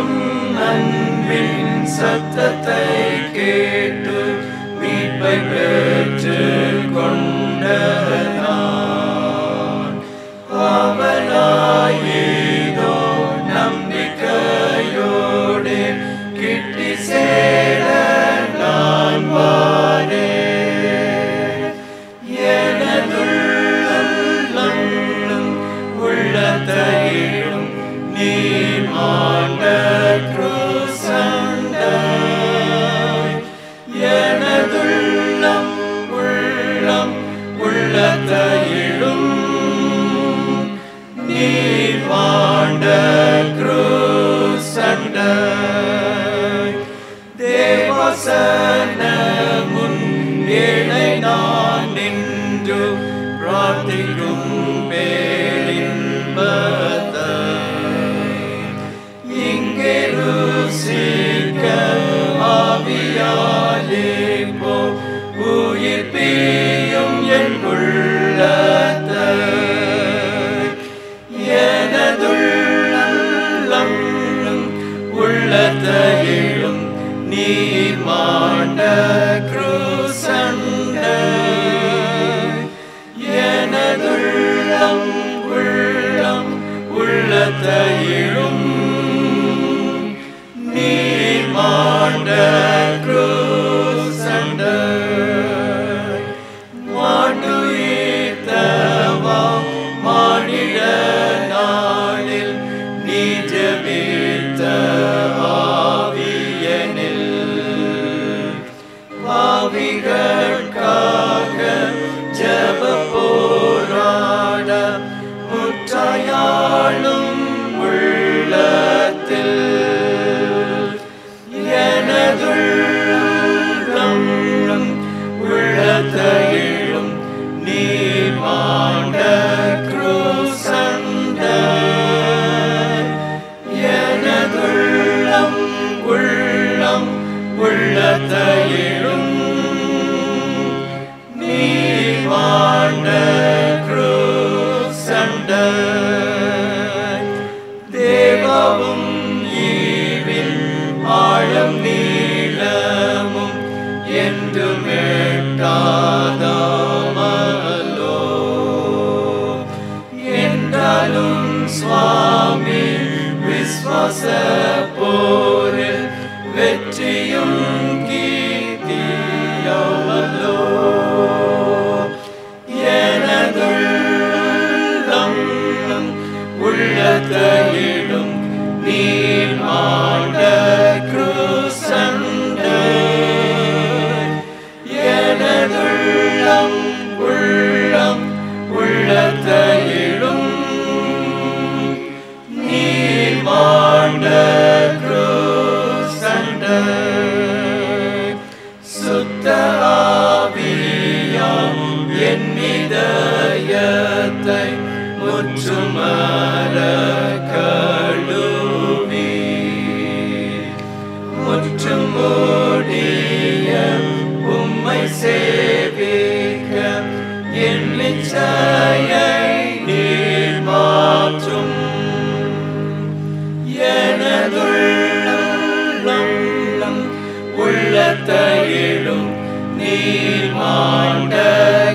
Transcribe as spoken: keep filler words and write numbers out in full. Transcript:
அன்பின் சத்தத்தை கேட்டு மீட்பை பெற்று கொண்ட நான் அவனாயேதோ நம்பிக்கையோடு கிட்டி சேர நான் வாரேன். எனதுள்ளம் உள்ளத்தையும் நீர் ஆண்ட கிருசண்டை. எனதுள்ளம் உள்ளம் உள்ளத்தையும் நீர் ஆண்ட கிருசண்டை. தேவசனமுன் ஏழை நான் நின்று பிரார்த்திக்கும் பேரின்பத்தை இங்கே ருசிக்க ஆவியாலே போ உயிர்ப்பியும் என் உள்ளத்தை. எனதுள்ளம் உள்ளத்தையும் நீர் மாண்ட கிருசண்டை. எனதுள்ளம் உள்ளம் உள்ளத்தையும் நீர் மாண்ட கிருசண்டை. மாண்டுயிர்த்தவா மானிட நாளில் நீ ஜெபித்த பாவிகளுக்காக ஜெப போராட முற்றாயாளும் உள்ளத்தில். எனதுள்ளம் உள்ளத்தையும் நீர் ஆண்ட கிருசண்டை. எனதுள்ளம் உள்ளம் உள்ளத்தையும் நீர் ஆண்ட கிருசண்டை. தேவவும் ஈவில் ஆழம் நீளமும் என்று மேட்டாதாமலோ என்றாலும் சுவாமி விஸ்வாச போரில் வெற்றியும் கீர்த்தியவலோ. எனதுள்ளம் உள்ளத்தையும் நீர் ஆண்ட கிருசண்டை. எனதுள்ளம் உள்ளம் உள்ளத்தையும் நீர் ஆண்ட கிருசண்டை. சுத்த ஆவியாம் என் இதயத்தை முற்றுமர கழுவி முற்றுமுடிய உம்மை சேவிக்க என் இச்சையை நீர் மாற்றும். எனதுள்ளம் உள்ளத்தையும் நீர் ஆண்ட